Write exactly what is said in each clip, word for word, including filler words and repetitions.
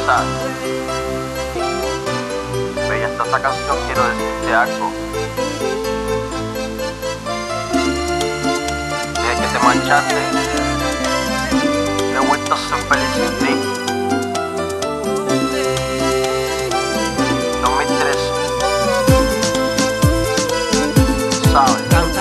sabes. Bella, hasta esta canción quiero decirte algo. Desde que te marchaste, no he vuelto a ser feliz sin ti. dos mil trece, sabes.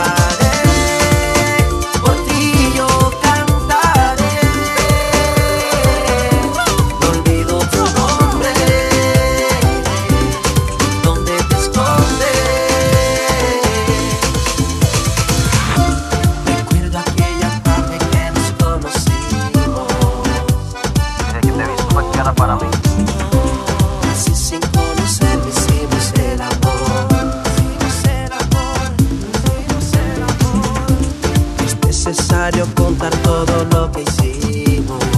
Para mí. Así sin conocer hicimos el amor. Hicimos el amor, hicimos el amor. Es necesario contar todo lo que hicimos.